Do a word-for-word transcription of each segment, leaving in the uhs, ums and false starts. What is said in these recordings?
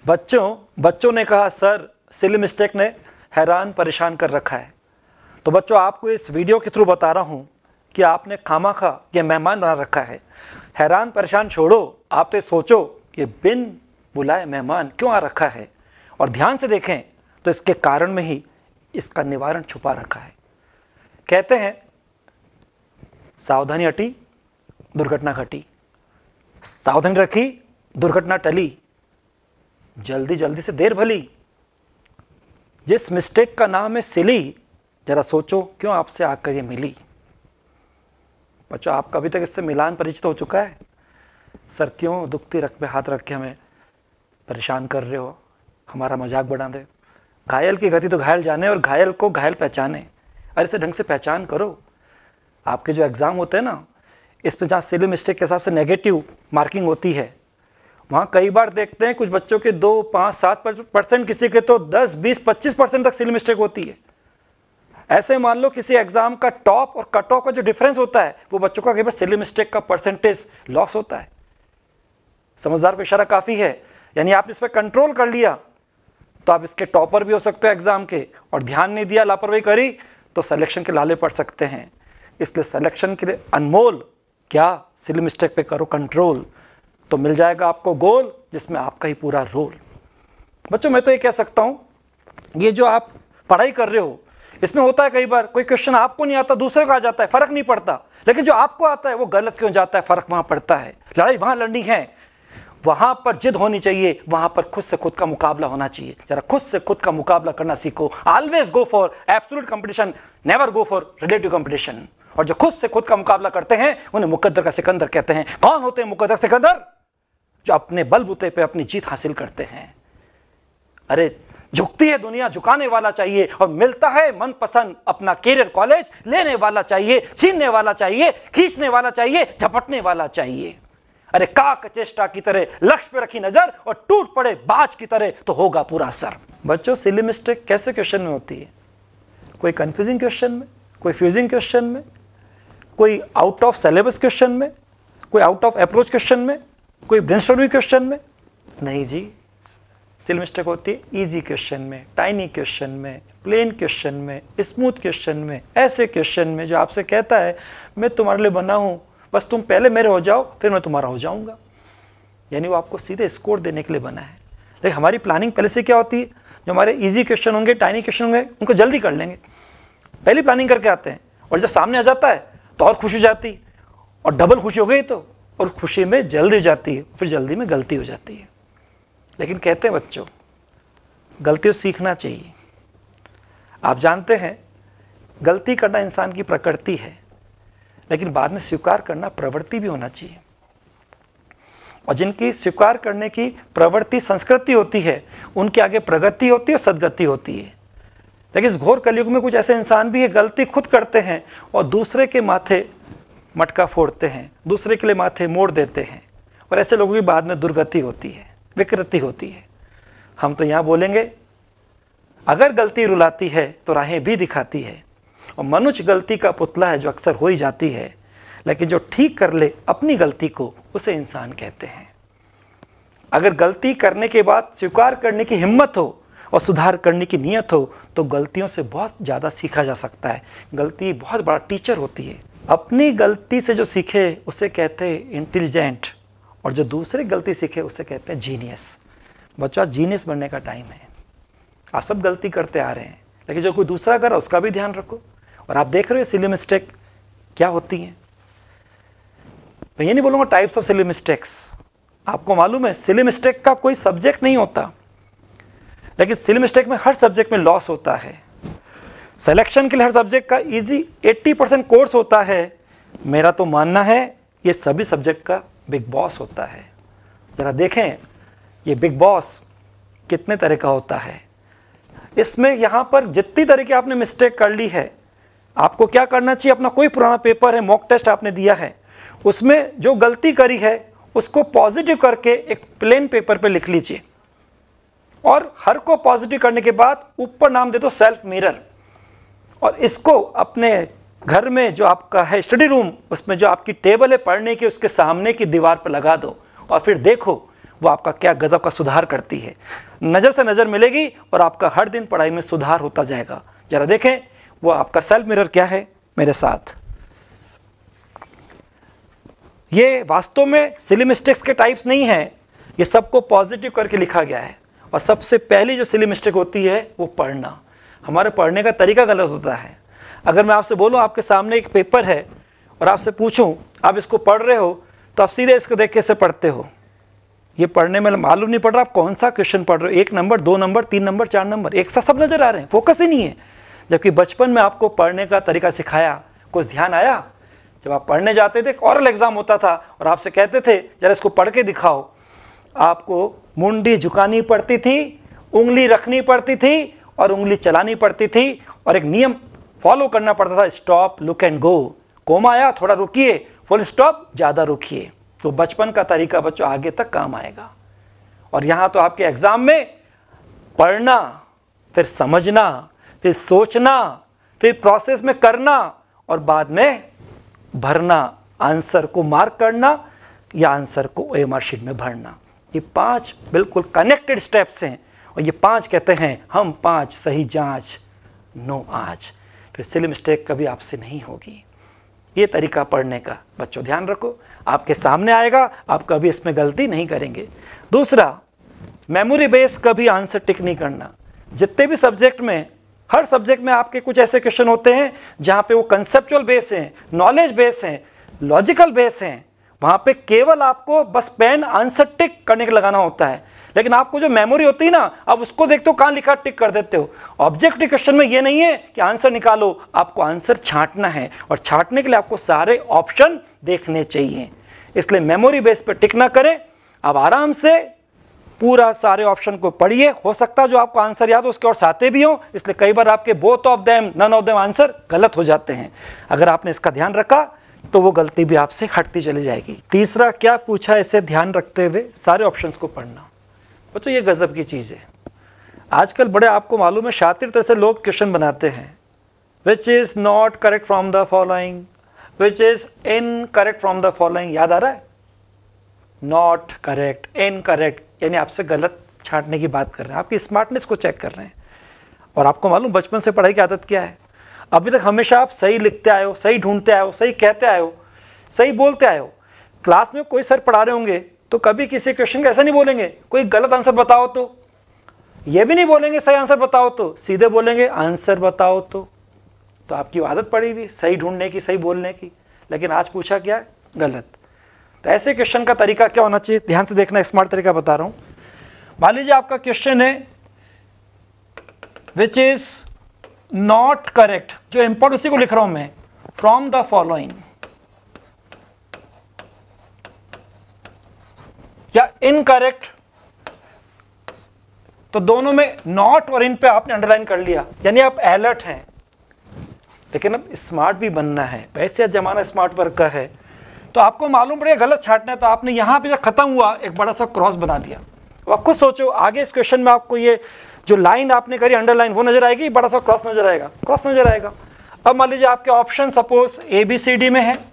बच्चों बच्चों ने कहा सर सिली मिस्टेक ने हैरान परेशान कर रखा है। तो बच्चों आपको इस वीडियो के थ्रू बता रहा हूँ कि आपने खामाखा ये मेहमान बना रखा है। हैरान परेशान छोड़ो, आप तो सोचो कि बिन बुलाए मेहमान क्यों आ रखा है, और ध्यान से देखें तो इसके कारण में ही इसका निवारण छुपा रखा है। कहते हैं सावधानी हटी दुर्घटना घटी, सावधानी रखी दुर्घटना टली, जल्दी जल्दी से देर भली। जिस मिस्टेक का नाम है सिली, जरा सोचो क्यों आपसे आकर ये मिली। बच्चों आपका अभी तक इससे मिलान परिचित हो चुका है। सर क्यों दुखती रख पे हाथ रख के हमें परेशान कर रहे हो, हमारा मजाक बढ़ा दे। घायल की गति तो घायल जाने और घायल को घायल पहचाने। अरे इसे ढंग से पहचान करो। आपके जो एग्ज़ाम होते हैं ना, इसमें जहाँ सिली मिस्टेक के हिसाब से नेगेटिव मार्किंग होती है, वहाँ कई बार देखते हैं कुछ बच्चों के दो पाँच सात परसेंट, किसी के तो दस बीस पच्चीस परसेंट तक सिली मिस्टेक होती है। ऐसे मान लो किसी एग्जाम का टॉप और कट ऑफ का जो डिफरेंस होता है, वो बच्चों का कई बार सिली मिस्टेक का परसेंटेज लॉस होता है। समझदार को इशारा काफ़ी है, यानी आपने इस पर कंट्रोल कर लिया तो आप इसके टॉपर भी हो सकते हो एग्जाम के, और ध्यान नहीं दिया, लापरवाही करी तो सिलेक्शन के लाले पड़ सकते हैं। इसलिए सिलेक्शन के लिए अनमोल क्या सिली मिस्टेक पे करो कंट्रोल, तो मिल जाएगा आपको गोल जिसमें आपका ही पूरा रोल। बच्चों मैं तो ये कह सकता हूँ, ये जो आप पढ़ाई कर रहे हो इसमें होता है कई बार कोई क्वेश्चन आपको नहीं आता, दूसरे को आ जाता है, फर्क नहीं पड़ता, लेकिन जो आपको आता है वो गलत क्यों जाता है, फर्क वहां पड़ता है। लड़ाई वहां लड़नी है, वहां पर जिद होनी चाहिए, वहां पर खुद से खुद का मुकाबला होना चाहिए। जरा खुद से खुद का मुकाबला करना सीखो। Always go for absolute competition, never go for relative competition. और जो खुद से खुद का मुकाबला करते हैं उन्हें मुकद्दर का सिकंदर कहते हैं। कौन होते हैं मुकद्दर सिकंदर? जो अपने बलबूते पे अपनी जीत हासिल करते हैं। अरे झुकती है दुनिया, झुकाने वाला चाहिए, और मिलता है मनपसंद अपना कैरियर कॉलेज, लेने वाला चाहिए, छीनने वाला चाहिए, खींचने वाला चाहिए, झपटने वाला चाहिए। अरे काक चेष्टा की तरह लक्ष्य पे रखी नजर और टूट पड़े बाज की तरह तो होगा पूरा असर। बच्चों सिली मिस्टेक कैसे क्वेश्चन में होती है? कोई कंफ्यूजिंग क्वेश्चन में, कोई फ्यूजिंग क्वेश्चन में, कोई आउट ऑफ सिलेबस क्वेश्चन में, कोई आउट ऑफ अप्रोच क्वेश्चन में, कोई ब्रेनस्टॉर्मिंग क्वेश्चन में? नहीं जी, सिली मिस्टेक होती है इजी क्वेश्चन में, टाइनी क्वेश्चन में, प्लेन क्वेश्चन में, स्मूथ क्वेश्चन में, ऐसे क्वेश्चन में जो आपसे कहता है मैं तुम्हारे लिए बना हूं, बस तुम पहले मेरे हो जाओ फिर मैं तुम्हारा हो जाऊंगा। यानी वो आपको सीधे स्कोर देने के लिए बना है। लेकिन हमारी प्लानिंग पहले से क्या होती है, जो हमारे इजी क्वेश्चन होंगे, टाइनी क्वेश्चन होंगे, उनको जल्दी कर लेंगे, पहली प्लानिंग करके आते हैं, और जब सामने आ जाता है तो और खुशी हो जाती, और डबल खुशी हो गई तो, और खुशी में जल्दी हो जाती है, फिर जल्दी में गलती हो जाती है। लेकिन कहते हैं बच्चों गलतियों सीखना चाहिए। आप जानते हैं गलती करना इंसान की प्रकृति है, लेकिन बाद में स्वीकार करना प्रवृत्ति भी होना चाहिए। और जिनकी स्वीकार करने की प्रवृत्ति संस्कृति होती है, उनके आगे प्रगति होती है और सद्गति होती है। लेकिन इस घोर कलयुग में कुछ ऐसे इंसान भी है, गलती खुद करते हैं और दूसरे के माथे मटका फोड़ते हैं, दूसरे के लिए माथे मोड़ देते हैं, और ऐसे लोगों की बाद में दुर्गति होती है, विकृति होती है। हम तो यहाँ बोलेंगे अगर गलती रुलाती है तो राहें भी दिखाती है, और मनुष्य गलती का पुतला है जो अक्सर हो ही जाती है, लेकिन जो ठीक कर ले अपनी गलती को उसे इंसान कहते हैं। अगर गलती करने के बाद स्वीकार करने की हिम्मत हो और सुधार करने की नीयत हो तो गलतियों से बहुत ज़्यादा सीखा जा सकता है। गलती बहुत बड़ा टीचर होती है। अपनी गलती से जो सीखे उसे कहते हैं इंटेलिजेंट, और जो दूसरे गलती सीखे उसे कहते हैं जीनियस। बच्चा जीनियस बनने का टाइम है। आप सब गलती करते आ रहे हैं, लेकिन जो कोई दूसरा कर रहा है उसका भी ध्यान रखो। और आप देख रहे हो सिली मिस्टेक क्या होती हैं। मैं ये नहीं बोलूँगा टाइप्स ऑफ सिली मिस्टेक्स। आपको मालूम है सिली मिस्टेक का कोई सब्जेक्ट नहीं होता, लेकिन सिली मिस्टेक में हर सब्जेक्ट में लॉस होता है। सिलेक्शन के लिए हर सब्जेक्ट का इजी अस्सी परसेंट कोर्स होता है। मेरा तो मानना है ये सभी सब्जेक्ट का बिग बॉस होता है। ज़रा देखें ये बिग बॉस कितने तरह का होता है। इसमें यहाँ पर जितनी तरह की आपने मिस्टेक कर ली है, आपको क्या करना चाहिए, अपना कोई पुराना पेपर है, मॉक टेस्ट आपने दिया है, उसमें जो गलती करी है उसको पॉजिटिव करके एक प्लेन पेपर पे लिख लीजिए, और हर को पॉजिटिव करने के बाद ऊपर नाम दे दो सेल्फ मिरर, और इसको अपने घर में जो आपका है स्टडी रूम, उसमें जो आपकी टेबल है पढ़ने की, उसके सामने की दीवार पर लगा दो, और फिर देखो वो आपका क्या गजब का सुधार करती है। नज़र से नज़र मिलेगी और आपका हर दिन पढ़ाई में सुधार होता जाएगा। जरा देखें वो आपका सेल्फ मिरर क्या है मेरे साथ। ये वास्तव में सिली मिस्टेक्स के टाइप्स नहीं है, ये सबको पॉजिटिव करके लिखा गया है। और सबसे पहली जो सिली मिस्टेक होती है वो पढ़ना। हमारे पढ़ने का तरीका गलत होता है। अगर मैं आपसे बोलूं आपके सामने एक पेपर है और आपसे पूछूं आप इसको पढ़ रहे हो, तो आप सीधे इसको देख के से पढ़ते हो। ये पढ़ने में मालूम नहीं पड़ रहा आप कौन सा क्वेश्चन पढ़ रहे हो, एक नंबर, दो नंबर, तीन नंबर, चार नंबर, एक साथ सब नजर आ रहे हैं, फोकस ही नहीं है। जबकि बचपन में आपको पढ़ने का तरीका सिखाया, कुछ ध्यान आया? जब आप पढ़ने जाते थे, ओरल एग्जाम होता था और आपसे कहते थे जरा इसको पढ़ के दिखाओ, आपको मुंडी झुकानी पड़ती थी, उंगली रखनी पड़ती थी और उंगली चलानी पड़ती थी और एक नियम फॉलो करना पड़ता था, stop, look and go. Comma आया, थोड़ा रुकिए, फुल स्टॉप, ज़्यादा रुकिए। तो बचपन का तरीका बच्चों आगे तक काम आएगा। और यहाँ तो आपके एग्जाम में पढ़ना, फिर समझना, फिर सोचना, फिर प्रोसेस में करना और बाद में भरना, आंसर को मार्क करना या आंसर को ओएमआर शीट में भरना। ये पांच बिल्कुल कनेक्टेड स्टेप्स हैं और ये पांच कहते हैं हम पांच सही जांच नो आज। फिर सिली मिस्टेक कभी आपसे नहीं होगी। ये तरीका पढ़ने का बच्चों ध्यान रखो, आपके सामने आएगा, आप कभी इसमें गलती नहीं करेंगे। दूसरा, मेमोरी बेस कभी आंसर टिक नहीं करना। जितने भी सब्जेक्ट में, हर सब्जेक्ट में आपके कुछ ऐसे क्वेश्चन होते हैं जहाँ पे वो कंसेप्चुअल बेस हैं, नॉलेज बेस हैं, लॉजिकल बेस हैं, वहाँ पे केवल आपको बस पेन आंसर टिक करने के लगाना होता है। लेकिन आपको जो मेमोरी होती है ना, आप उसको देखते हो कहाँ लिखा टिक कर देते हो। ऑब्जेक्टिव क्वेश्चन में ये नहीं है कि आंसर निकालो, आपको आंसर छांटना है और छांटने के लिए आपको सारे ऑप्शन देखने चाहिए। इसलिए मेमोरी बेस पे टिक ना करें, आप आराम से पूरा सारे ऑप्शन को पढ़िए। हो सकता है जो आपको आंसर याद हो उसके और साथे भी हो, इसलिए कई बार आपके both of them, none of them answer गलत हो जाते हैं। अगर आपने इसका ध्यान रखा तो वो गलती भी आपसे हटती चली जाएगी। तीसरा क्या पूछा, इसे ध्यान रखते हुए सारे ऑप्शंस को पढ़ना। बच्चों ये गजब की चीज़ है। आजकल बड़े आपको मालूम है शातिर तरह से लोग क्वेश्चन बनाते हैं, which is not correct from the following, which is incorrect from the following. याद आ रहा है? नॉट करेक्ट, इनकरेक्ट, यानी आपसे गलत छांटने की बात कर रहे हैं, आपकी स्मार्टनेस को चेक कर रहे हैं। और आपको मालूम बचपन से पढ़ाई की आदत क्या है, अभी तक हमेशा आप सही लिखते आए हो, सही ढूंढते आए हो, सही कहते आए हो, सही बोलते आए हो। क्लास में कोई सर पढ़ा रहे होंगे तो कभी किसी क्वेश्चन का ऐसा नहीं बोलेंगे कोई गलत आंसर बताओ, तो ये भी नहीं बोलेंगे सही आंसर बताओ, तो सीधे बोलेंगे आंसर बताओ। तो तो आपकी आदत पड़ी हुई सही ढूंढने की, सही बोलने की, लेकिन आज पूछा क्या है, गलत। तो ऐसे क्वेश्चन का तरीका क्या होना चाहिए, ध्यान से देखना, स्मार्ट तरीका बता रहा हूं। मान लीजिए आपका क्वेश्चन है विच इज नॉट करेक्ट, जो इंपॉर्टेंट उसी को लिख रहा हूं मैं, फ्रॉम द फॉलोइंग या इनकरेक्ट। तो दोनों में नॉट और इन पे आपने अंडरलाइन कर लिया, यानी आप अलर्ट हैं। लेकिन अब स्मार्ट भी बनना है, वैसे जमाना स्मार्ट वर्क का है, तो आपको मालूम पड़ेगा गलत छांटना है, तो आपने यहां पे जब खत्म हुआ एक बड़ा सा क्रॉस बना दिया। अब आप खुद सोचो आगे इस क्वेश्चन में आपको ये जो लाइन आपने करी अंडरलाइन वो नजर आएगी, बड़ा सा क्रॉस नजर आएगा, क्रॉस नजर आएगा। अब मान लीजिए आपके option suppose A B C D में है,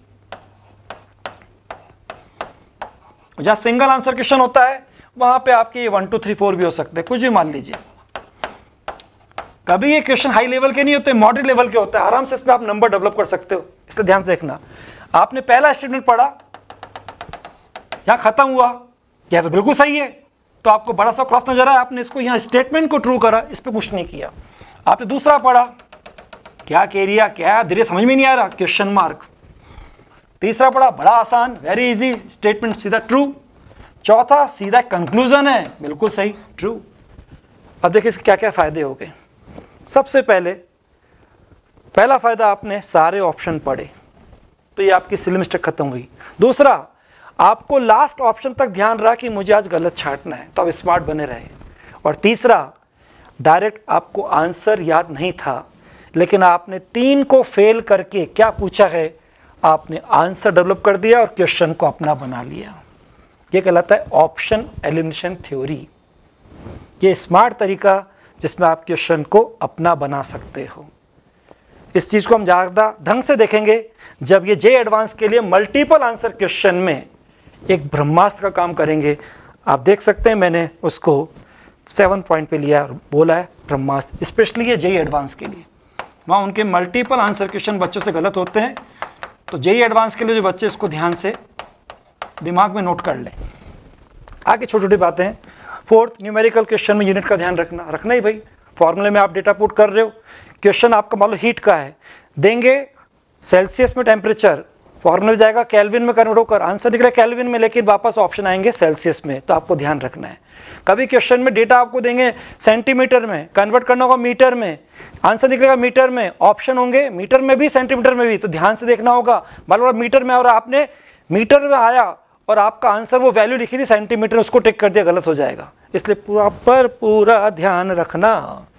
जहां सिंगल आंसर क्वेश्चन होता है वहां पे आपके वन टू थ्री फोर भी हो सकते हैं, कुछ भी मान लीजिए। कभी ये क्वेश्चन हाई लेवल के नहीं होते, मॉडरेट लेवल के होते हैं, आराम से इसमें आप नंबर डेवलप कर सकते हो। इसलिए ध्यान से देखना, आपने पहला स्टेटमेंट पढ़ा, यहां खत्म हुआ, यह तो बिल्कुल सही है, तो आपको बड़ा सा क्रॉस नजर आया, आपने इसको यहां स्टेटमेंट को ट्रू करा, इस पर कुछ नहीं किया। आपने दूसरा पढ़ा, क्या कह रिया, क्या धीरे समझ में नहीं आ रहा, क्वेश्चन मार्क। तीसरा पढ़ा, बड़ा आसान, वेरी इजी, स्टेटमेंट सीधा ट्रू। चौथा सीधा कंक्लूजन है, बिल्कुल सही, ट्रू। अब देखिए इसके क्या क्या फायदे हो गए। सबसे पहले पहला फायदा, आपने सारे ऑप्शन पढ़े, तो ये आपकी सिली मिस्टेक खत्म हुई। दूसरा, आपको लास्ट ऑप्शन तक ध्यान रहा कि मुझे आज गलत छांटना है, तो आप स्मार्ट बने रहे। और तीसरा, डायरेक्ट आपको आंसर याद नहीं था, लेकिन आपने तीन को फेल करके क्या पूछा है, आपने आंसर डेवलप कर दिया और क्वेश्चन को अपना बना लिया। ये कहलाता है ऑप्शन एलिमिनेशन थ्योरी। ये स्मार्ट तरीका जिसमें आप क्वेश्चन को अपना बना सकते हो। इस चीज़ को हम ज़्यादा ढंग से देखेंगे जब ये जे एडवांस के लिए मल्टीपल आंसर क्वेश्चन में एक ब्रह्मास्त्र का काम करेंगे। आप देख सकते हैं मैंने उसको सेवन पॉइंट पे लिया और बोला है ब्रह्मास्त्र, स्पेशली ये जेई एडवांस के लिए। वहाँ उनके मल्टीपल आंसर क्वेश्चन बच्चों से गलत होते हैं, तो जेई एडवांस के लिए जो बच्चे इसको ध्यान से दिमाग में नोट कर लें। आगे छोटी छोटी बातें हैं। फोर्थ, न्यूमेरिकल क्वेश्चन में यूनिट का ध्यान रखना रखना ही भाई। फॉर्मूले में आप डेटा पुट कर रहे हो, क्वेश्चन आपका मान लो हीट का है, देंगे सेल्सियस में टेम्परेचर, फॉर्मूले में जाएगा केल्विन में कन्वर्ट होकर, आंसर निकले केल्विन में, लेकिन वापस ऑप्शन आएंगे सेल्सियस में, तो आपको ध्यान रखना है। कभी क्वेश्चन में डेटा आपको देंगे सेंटीमीटर में, कन्वर्ट करना होगा मीटर में, आंसर निकलेगा मीटर में, ऑप्शन होंगे मीटर में भी सेंटीमीटर में भी, तो ध्यान से देखना होगा। मान लो मीटर में और आपने मीटर में आया और आपका आंसर वो वैल्यू लिखी थी सेंटीमीटर, उसको टिक कर दिया, गलत हो जाएगा। इसलिए पूरा पर पूरा ध्यान रखना।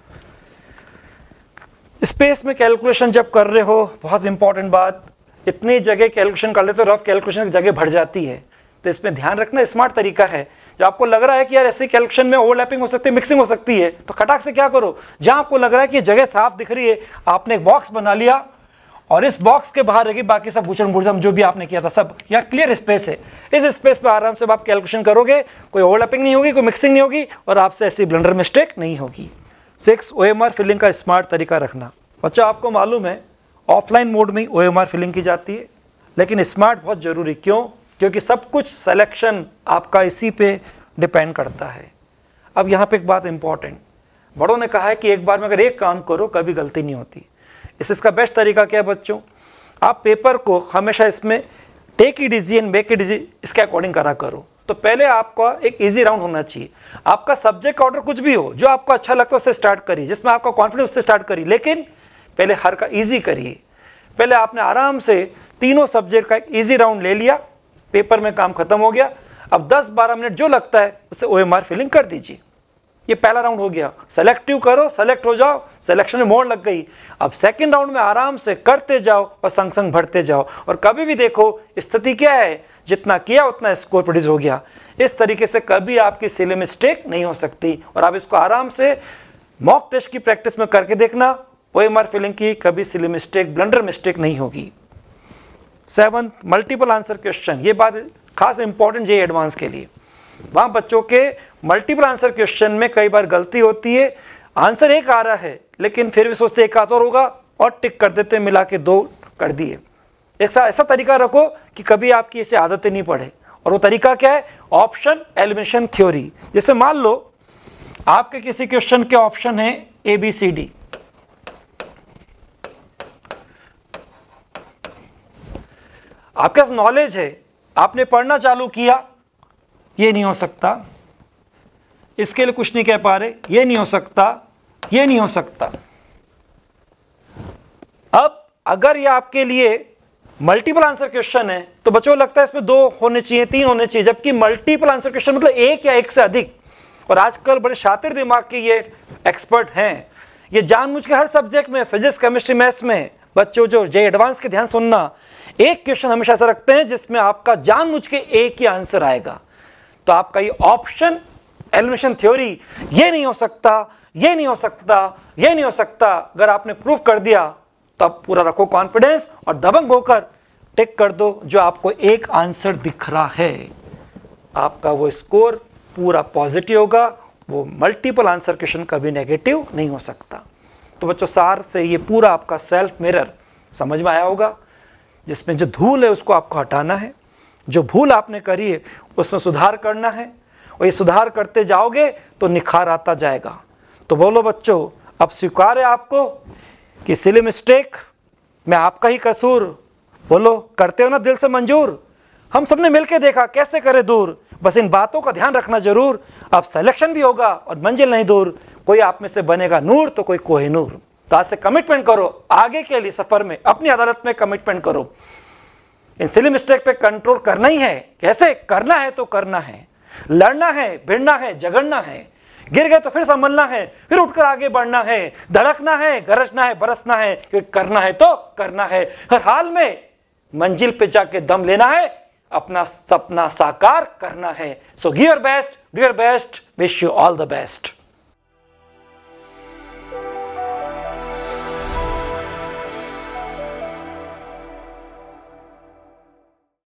स्पेस में कैलकुलेशन जब कर रहे हो, बहुत इंपॉर्टेंट बात, इतनी जगह कैलकुलेशन कर लेते हो, रफ कैलकुलेशन की जगह बढ़ जाती है, तो इसमें ध्यान रखना। स्मार्ट तरीका है, जब आपको लग रहा है कि यार ऐसे कैलकुलेशन में ओवरलैपिंग हो सकती है, मिक्सिंग हो सकती है, तो खटाक से क्या करो, जहां आपको लग रहा है कि जगह साफ दिख रही है, आपने एक बॉक्स बना लिया और इस बॉक्स के बाहर रहेगी बाकी सब भूचन भूचन जो भी आपने किया था सब, यहाँ क्लियर स्पेस है, इस स्पेस पर आराम से आप कैलकुलेशन करोगे, कोई ओवरलैपिंग नहीं होगी, कोई मिक्सिंग नहीं होगी और आपसे ऐसी ब्लंडर मिस्टेक नहीं होगी। सिक्स, ओएमआर फिलिंग का स्मार्ट तरीका रखना। बच्चा आपको मालूम है ऑफलाइन मोड में ओएमआर फिलिंग की जाती है, लेकिन स्मार्ट बहुत जरूरी, क्यों? क्योंकि सब कुछ सिलेक्शन आपका इसी पे डिपेंड करता है। अब यहाँ पे एक बात इंपॉर्टेंट, बड़ों ने कहा है कि एक बार में अगर एक काम करो कभी गलती नहीं होती। इस इसका बेस्ट तरीका क्या है बच्चों, आप पेपर को हमेशा इसमें take it easy and make it easy इसके अकॉर्डिंग करा करो। तो पहले आपका एक इजी राउंड होना चाहिए, आपका सब्जेक्ट ऑर्डर कुछ भी हो, जो आपको अच्छा लगता है उससे स्टार्ट करिए, जिसमें आपका कॉन्फिडेंस उससे स्टार्ट करिए, लेकिन पहले हर का इजी करिए। पहले आपने आराम से तीनों सब्जेक्ट का एक इजी राउंड ले लिया, पेपर में काम खत्म हो गया। अब दस बारह मिनट जो लगता है उससे ओएमआर फिलिंग कर दीजिए। ये पहला राउंड हो गया, सेलेक्टिव करो, सेलेक्ट हो जाओ, सिलेक्शन में मोड़ लग गई। अब सेकंड राउंड में आराम से करते जाओ और संग संग बढ़ते जाओ, और कभी भी देखो स्थिति क्या है, जितना किया उतना स्कोर प्रोड्यूस हो गया। इस तरीके से कभी आपकी सिले मिस्टेक नहीं हो सकती, और आप इसको आराम से मॉक टेस्ट की प्रैक्टिस में करके देखना, ओएमआर फिलिंग की कभी सिली मिस्टेक, ब्लंडर मिस्टेक नहीं होगी। सेवंथ, मल्टीपल आंसर क्वेश्चन, ये बात खास इंपॉर्टेंट जेईई एडवांस के लिए। वहां बच्चों के मल्टीपल आंसर क्वेश्चन में कई बार गलती होती है, आंसर एक आ रहा है लेकिन फिर भी सोचते एक आधा और होगा और टिक कर देते, मिला के दो कर दिए। ऐसा ऐसा तरीका रखो कि कभी आपकी इसे आदतें नहीं पड़े, और वो तरीका क्या है, ऑप्शन एलिमिनेशन थ्योरी। जैसे मान लो आपके किसी क्वेश्चन के ऑप्शन है ए बी सी डी, आपके पास नॉलेज है, आपने पढ़ना चालू किया, ये नहीं हो सकता, इसके लिए कुछ नहीं कह पा रहे, ये नहीं हो सकता, ये नहीं हो सकता। अब अगर ये आपके लिए मल्टीपल आंसर क्वेश्चन है तो बच्चों लगता है इसमें दो होने चाहिए, तीन होने चाहिए, जबकि मल्टीपल आंसर क्वेश्चन मतलब एक या एक से अधिक। और आजकल बड़े शातिर दिमाग के ये एक्सपर्ट हैं, ये जानबूझ के हर सब्जेक्ट में, फिजिक्स, केमिस्ट्री, मैथ्स में, बच्चों जो जेईई एडवांस के ध्यान सुनना, एक क्वेश्चन हमेशा ऐसा रखते हैं जिसमें आपका जानबूझ के एक ही आंसर आएगा। तो आपका ये ऑप्शन एलिमिनेशन थ्योरी, ये नहीं हो सकता, ये नहीं हो सकता, ये नहीं हो सकता, अगर आपने प्रूफ कर दिया तो आप पूरा रखो कॉन्फिडेंस और दबंग होकर टिक कर दो जो आपको एक आंसर दिख रहा है। आपका वो स्कोर पूरा पॉजिटिव होगा, वो मल्टीपल आंसर क्वेश्चन कभी नेगेटिव नहीं हो सकता। तो बच्चों सार से ये पूरा आपका सेल्फ मिरर समझ में आया होगा, जिसमें जो धूल है उसको आपको हटाना है, जो भूल आपने करी है उसमें सुधार करना है, और ये सुधार करते जाओगे तो निखार आता जाएगा। तो बोलो बच्चों, अब स्वीकार है आपको कि सिली मिस्टेक में आपका ही कसूर, बोलो करते हो ना दिल से मंजूर, हम सबने मिलके देखा कैसे करे दूर, बस इन बातों का ध्यान रखना जरूर, अब सिलेक्शन भी होगा और मंजिल नहीं दूर, कोई आप में से बनेगा नूर तो कोई कोहिनूर। तो आज से कमिटमेंट करो, आगे के लिए सफर में अपनी अदालत में कमिटमेंट करो, इन सिली मिस्टेक पे कंट्रोल करना ही है। कैसे करना है, तो करना है, लड़ना है, भिड़ना है, झगड़ना है, गिर गए तो फिर संभलना है, फिर उठकर आगे बढ़ना है, धड़कना है, गरजना है, बरसना है, क्योंकि करना है तो करना है, हर हाल में मंजिल पे जाके दम लेना है, अपना सपना साकार करना है। So give your best, do your best, wish you all the best.